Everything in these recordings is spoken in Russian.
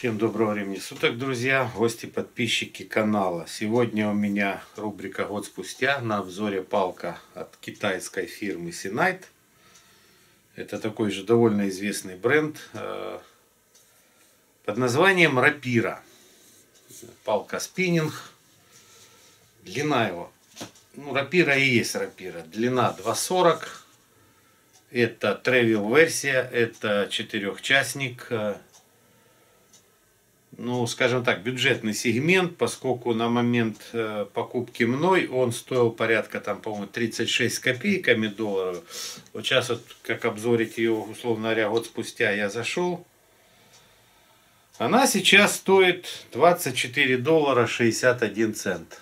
Всем доброго времени суток, друзья, гости, подписчики канала. Сегодня у меня рубрика «Год спустя». На обзоре палка от китайской фирмы Sennite. Это такой же довольно известный бренд под названием Рапира. Палка спиннинг. Длина его, Рапира и есть Рапира. Длина 2,40. Это travel версия, это четырехчастник. Скажем так, бюджетный сегмент, поскольку на момент покупки мной он стоил порядка, по-моему, 36 с копейками долларов. Вот сейчас, как обзорить ее, условно говоря, год спустя я зашел. Она сейчас стоит 24 доллара 61 цент.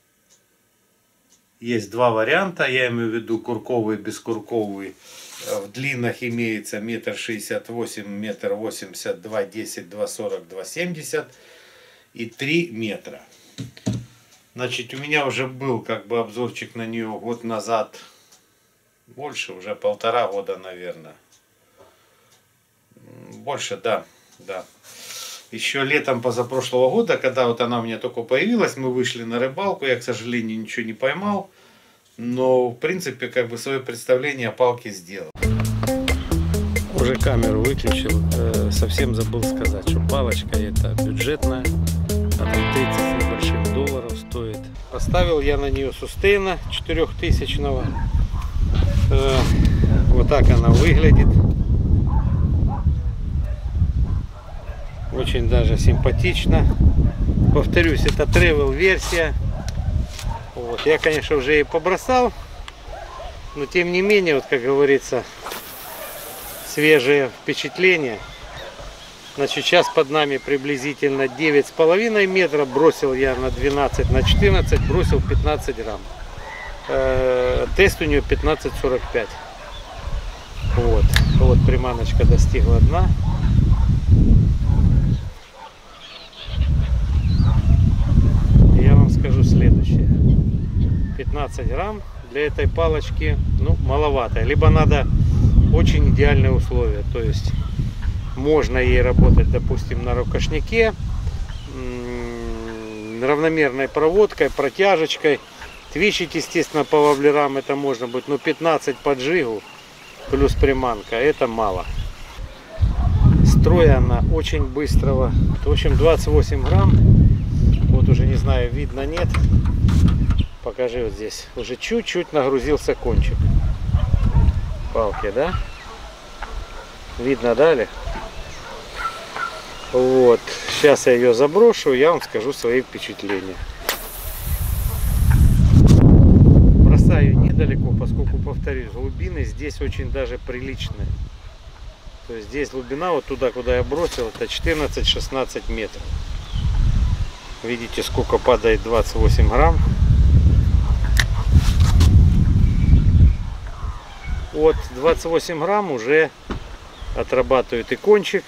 Есть два варианта, я имею в виду курковый и бескурковый. В длинах имеется 1,68 м, 1,80 м, 2,10, 2,40, 2,70 и 3 метра. Значит, у меня уже был обзорчик на нее год назад. Больше, уже 1,5 года, наверное. Больше, да. Еще летом позапрошлого года, когда она у меня только появилась, мы вышли на рыбалку. Я, к сожалению, ничего не поймал. Но, в принципе, свое представление о палке сделал. Уже камеру выключил. Совсем забыл сказать, что палочка эта бюджетная. Она 30 с небольшим долларов стоит. Поставил я на нее сустейна 4000-го. Вот так она выглядит. Очень даже симпатично. Повторюсь, это travel версия. Вот. Я, конечно, уже и побросал, но тем не менее, как говорится, свежие впечатления. Значит, сейчас под нами приблизительно 9,5 метра. Бросил я на 12, на 14, бросил 15 грамм. Тест у нее 15,45. Вот приманочка достигла дна. Я вам скажу следующее. 15 грамм для этой палочки маловато. Либо надо очень идеальные условия. То есть можно ей работать, допустим, на рукошнике, равномерной проводкой, протяжечкой. Твичить, естественно, по воблерам это можно быть. Но 15 по джигу плюс приманка — это мало. Строя она очень быстрого. В общем, 28 грамм. Вот уже не знаю, видно, нет. Покажи вот здесь. Уже чуть-чуть нагрузился кончик палки, да? Видно, дали? Вот. Сейчас я ее заброшу, я вам скажу свои впечатления. Бросаю недалеко, поскольку, повторюсь, глубины здесь очень даже приличные. То есть здесь глубина вот туда, куда я бросил, это 14-16 метров. Видите, сколько падает 28 грамм. От 28 грамм уже отрабатывает и кончик.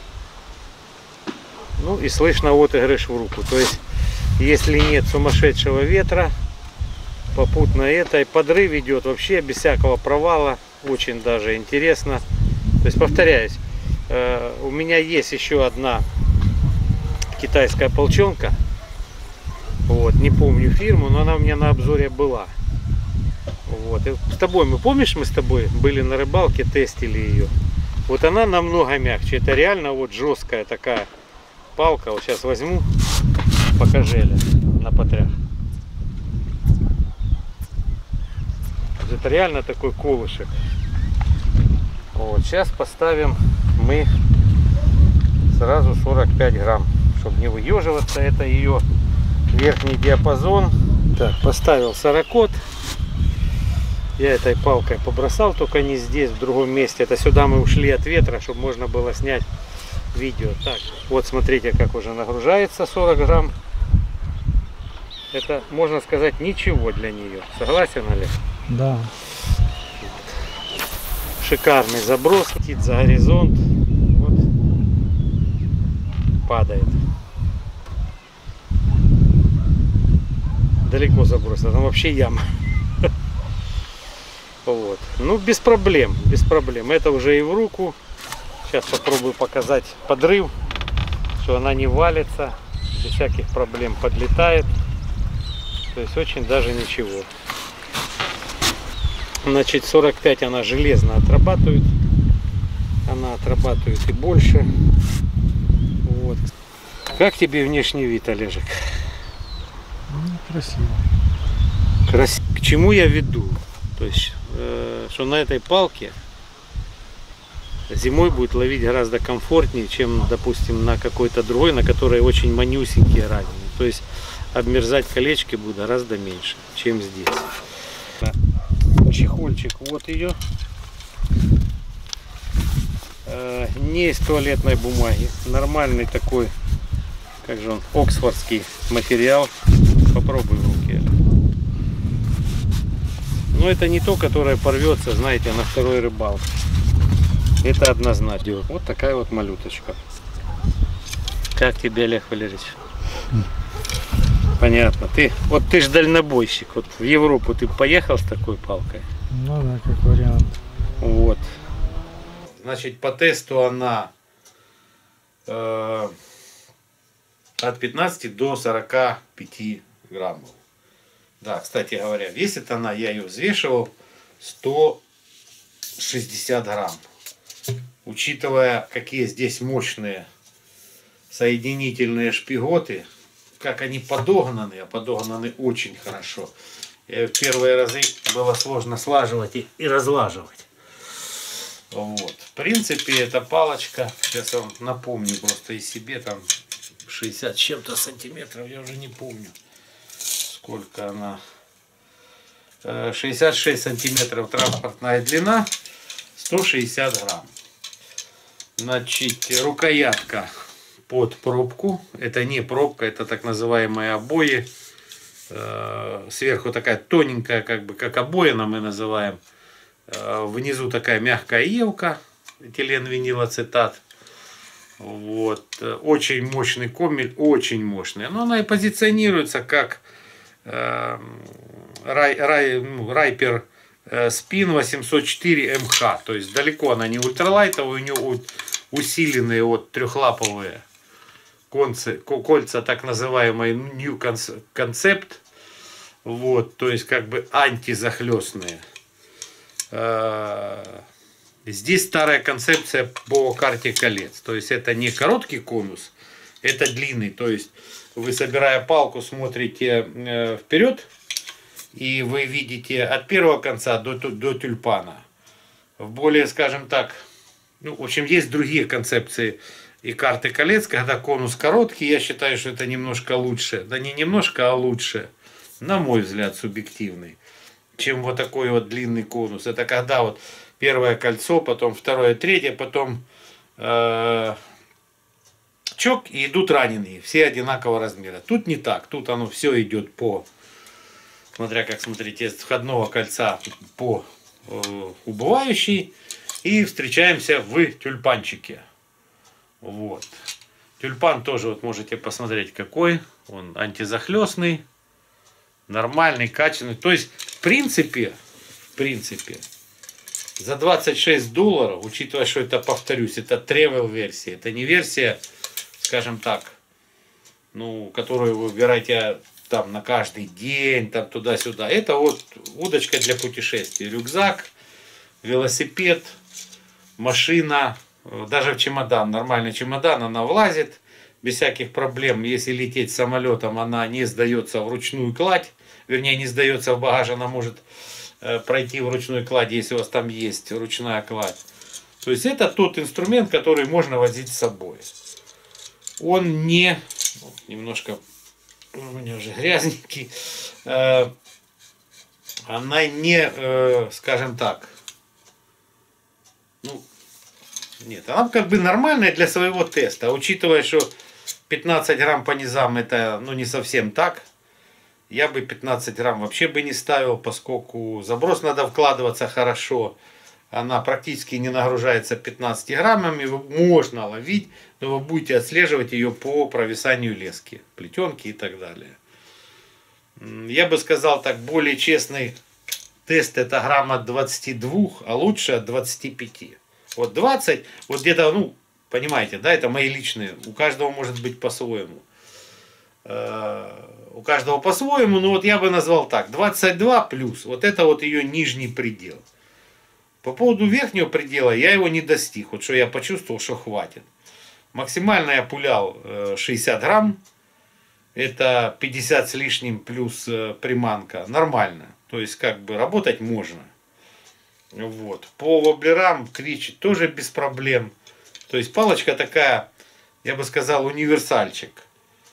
И слышно отыгрыш в руку. То есть, если нет сумасшедшего ветра, попутно и подрыв идет вообще без всякого провала. Очень даже интересно. То есть, повторяюсь, у меня есть еще одна китайская полчонка. Не помню фирму, но она у меня на обзоре была. И с тобой, помнишь, мы с тобой были на рыбалке, тестили ее. Она намного мягче. Это реально жесткая такая палка. Сейчас возьму, покажи на потрях. Это реально такой колышек. Сейчас поставим мы сразу 45 грамм, чтобы не выеживаться. Это ее верхний диапазон. Так, поставил 40. Я этой палкой побросал, только не здесь, в другом месте. Это сюда мы ушли от ветра, чтобы можно было снять видео. Так, вот смотрите, как уже нагружается 40 грамм. Это, можно сказать, ничего для нее. Согласен, Олег? Да. Шикарный заброс. Летит за горизонт. Падает. Далеко забросил. Там вообще яма. Без проблем, без проблем. Это уже и в руку. Сейчас попробую показать подрыв. что она не валится, без всяких проблем подлетает. То есть очень даже ничего. Значит, 45 она железно отрабатывает. Она отрабатывает и больше. Вот. Как тебе внешний вид, Олежек? Красиво. К чему я веду? То есть, что на этой палке зимой будет ловить гораздо комфортнее, чем, допустим, на какой-то другой, на которой очень манюсенькие раненые. То есть обмерзать колечки будет гораздо меньше, чем здесь. Чехольчик, вот ее. Не из туалетной бумаги. Нормальный такой, как же он, оксфордский материал. Попробуй в руке. Но это не то, которое порвется, знаете, на второй рыбалке. Это однозначно. Вот такая вот малюточка. Как тебе, Олег Валерьевич? Понятно. Ты ж дальнобойщик. Вот в Европу ты поехал с такой палкой? Ну да, как вариант. Вот. Значит, по тесту она от 15 до 45 граммов. Да, кстати говоря, весит она, я ее взвешивал, 160 грамм. Учитывая, какие здесь мощные соединительные шпиготы, как они подогнаны, а подогнаны очень хорошо. В первые разы было сложно слаживать и разлаживать. Вот. В принципе, эта палочка, сейчас я вам напомню просто и себе, там 60 с чем-то сантиметров, я уже не помню, сколько она. 66 сантиметров транспортная длина, 160 грамм. Значит, рукоятка под пробку. Это не пробка, это так называемые обои. Сверху такая тоненькая, как бы как обоина мы называем. Внизу такая мягкая елка, этиленвинилацетат. Вот. Очень мощный комель, очень мощный. Но она и позиционируется как Райпер Спин 804 МХ. То есть далеко она не ультралайтовая, у нее усиленные вот трехлаповые кольца, так называемые New Concept. Вот, то есть как бы антизахлестные. Здесь старая концепция по карте колец. То есть это не короткий конус, это длинный. То есть вы, собирая палку, смотрите вперед, и вы видите от первого конца до тюльпана. В более, скажем так, ну, в общем, есть другие концепции и карты колец, когда конус короткий. Я считаю, что это немножко лучше. Да не немножко, а лучше. На мой взгляд, субъективный. Чем вот такой вот длинный конус. Это когда вот первое кольцо, потом второе, третье, потом чок, и идут раненые. Все одинакового размера. Тут не так. Тут оно все идет по, смотря как смотрите, с входного кольца по убывающей. И встречаемся в тюльпанчике. Вот. Тюльпан тоже вот можете посмотреть какой. Он антизахлестный. Нормальный, качественный. То есть, в принципе, за $26, учитывая, что это, повторюсь, это travel версия, это не версия, скажем так, ну, которую вы выбираете там на каждый день, там туда-сюда. Это вот удочка для путешествий, рюкзак, велосипед, машина, даже в чемодан, нормальный чемодан, она влазит без всяких проблем. Если лететь самолетом, она не сдается в ручную кладь, вернее, не сдается в багаж, она может пройти в ручной клади, если у вас там есть ручная кладь. То есть это тот инструмент, который можно возить с собой. Он не, немножко у меня уже грязненький, она не, скажем так, ну, нет, она как бы нормальная для своего теста, учитывая, что 15 грамм по низам это, ну, не совсем так. Я бы 15 грамм вообще бы не ставил, поскольку заброс надо вкладываться хорошо. Она практически не нагружается 15 граммами, можно ловить, но вы будете отслеживать ее по провисанию лески, плетенки и так далее. Я бы сказал так, более честный тест это грамм от 22, а лучше от 25. Вот 20, вот где-то, ну, Понимаете, да, это мои личные. У каждого может быть по-своему. У каждого по-своему, но вот я бы назвал так. 22 плюс. Вот это вот ее нижний предел. По поводу верхнего предела я его не достиг. Вот что я почувствовал, что хватит. Максимально я пулял 60 грамм. Это 50 с лишним плюс приманка. Нормально. То есть как бы работать можно. Вот. По воблерам кричит тоже без проблем. То есть палочка такая, я бы сказал, универсальчик.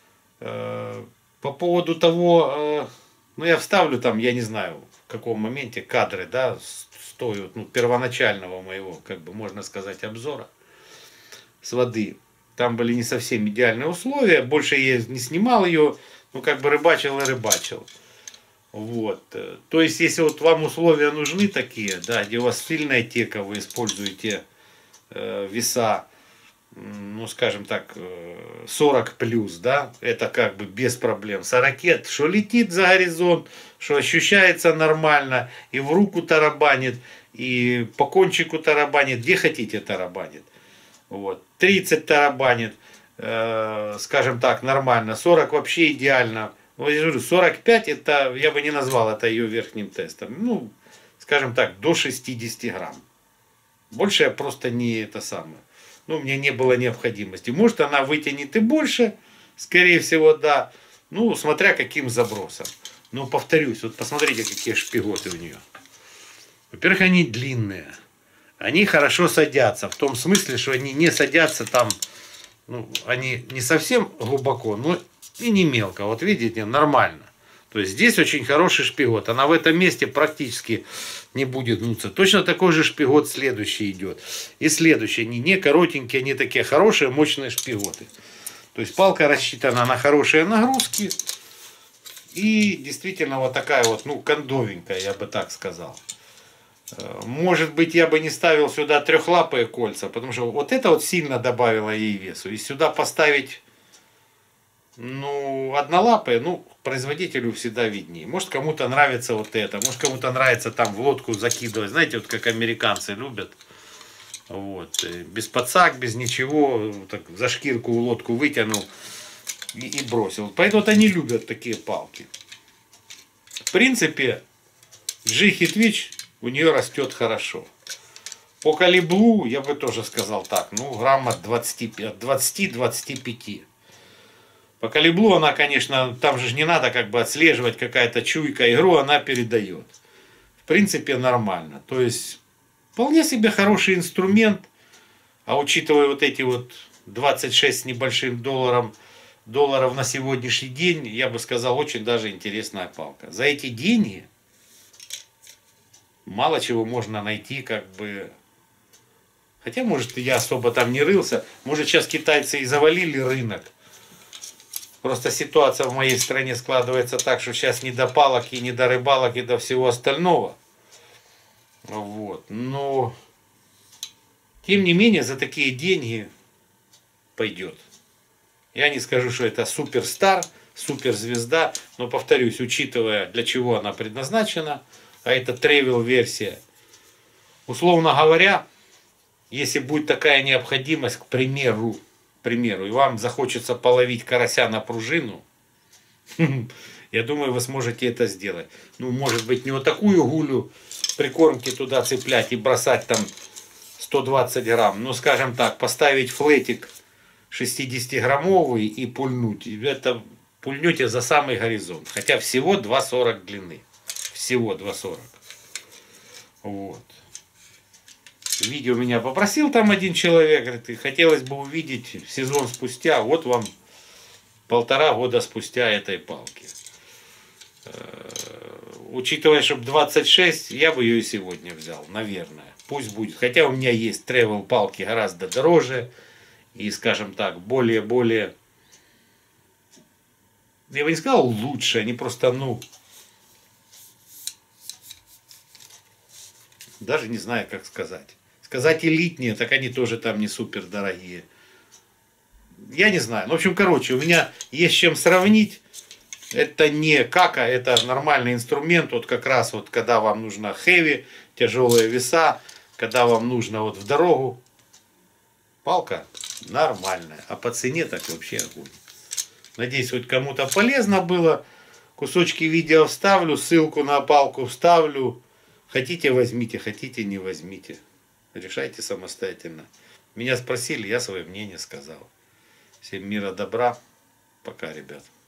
По поводу того, ну я вставлю там, я не знаю в каком моменте кадры, да, стоят, ну, первоначального моего, как бы можно сказать, обзора с воды. Там были не совсем идеальные условия, больше я не снимал ее, ну как бы рыбачил и рыбачил. Вот. То есть, если вот вам условия нужны такие, да, где у вас сильная тека, вы используете веса, ну скажем так, 40 плюс, да, это как бы без проблем. Сорокет, что летит за горизонт, что ощущается нормально, и в руку тарабанит, и по кончику тарабанит, где хотите тарабанит. Вот. 30 тарабанит, скажем так, нормально, 40 вообще идеально. Вот я говорю, 45 это, я бы не назвал это ее верхним тестом. Ну, скажем так, до 60 грамм. Больше я просто не это самое. Ну, у меня не было необходимости. Может, она вытянет и больше, скорее всего, да. Ну, смотря каким забросом. Но повторюсь, вот посмотрите, какие шпиготы у нее. Во-первых, они длинные. Они хорошо садятся. В том смысле, что они не садятся там, ну, они не совсем глубоко, но и не мелко. Вот видите, нормально. То есть здесь очень хороший шпигот. Она в этом месте практически не будет гнуться. Точно такой же шпигот следующий идет. И следующий. Они не коротенькие, они такие хорошие, мощные шпиготы. То есть палка рассчитана на хорошие нагрузки. И действительно вот такая вот, ну, кондовенькая, я бы так сказал. Может быть, я бы не ставил сюда трехлапые кольца, потому что вот это вот сильно добавило ей весу. И сюда поставить, ну, однолапые, ну, производителю всегда виднее. Может, кому-то нравится вот это, может, кому-то нравится там в лодку закидывать. Знаете, вот как американцы любят. Вот. Без подсак, без ничего, так за шкирку лодку вытянул и бросил. Поэтому вот они любят такие палки. В принципе, G-Hitwitch у нее растет хорошо. По калибру я бы тоже сказал так, ну, грамм от 20-25. По калибру она, конечно, там же не надо как бы отслеживать, какая-то чуйка, игру она передает. В принципе, нормально. То есть, вполне себе хороший инструмент. А учитывая вот эти вот 26 с небольшим долларов на сегодняшний день, я бы сказал, очень даже интересная палка. За эти деньги мало чего можно найти, как бы. Хотя, может, я особо там не рылся. Может, сейчас китайцы и завалили рынок. Просто ситуация в моей стране складывается так, что сейчас не до палок и не до рыбалок и до всего остального. Вот. Но, тем не менее, за такие деньги пойдет. Я не скажу, что это суперстар, суперзвезда, но, повторюсь, учитывая, для чего она предназначена, а это travel версия, условно говоря, если будет такая необходимость, к примеру, и вам захочется половить карася на пружину, я думаю, вы сможете это сделать. Ну, может быть, не вот такую гулю прикормки туда цеплять и бросать там 120 грамм, но, скажем так, поставить флетик 60-граммовый и пульнуть. Это пульнете за самый горизонт. Хотя всего 2,40 длины. Всего 2,40. Вот. Видео меня попросил там один человек, говорит, и хотелось бы увидеть сезон спустя, вот вам 1,5 года спустя этой палки. Учитывая, чтобы 26, я бы ее и сегодня взял, наверное. Пусть будет. Хотя у меня есть travel палки гораздо дороже и, скажем так, более, я бы не сказал лучше, они просто, ну, даже не знаю, как сказать. Сказать элитнее, так они тоже там не супер дорогие. Я не знаю. Ну, в общем, короче, у меня есть чем сравнить. Это не кака, это нормальный инструмент. Вот как раз вот, когда вам нужно хэви, тяжелые веса, когда вам нужно вот в дорогу. Палка нормальная. А по цене так вообще огонь. Надеюсь, хоть кому-то полезно было. Кусочки видео вставлю, ссылку на палку вставлю. Хотите возьмите, хотите не возьмите. Решайте самостоятельно. Меня спросили, я свое мнение сказал. Всем мира, добра. Пока, ребят.